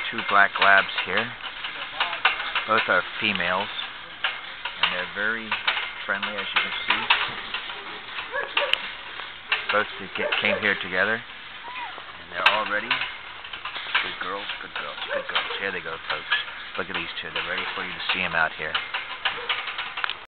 two black labs here. Both are females, and they're very friendly, as you can see. Both came here together, and they're all ready. Good girls, good girls, good girls. Here they go, folks. Look at these two. They're ready for you to see them out here.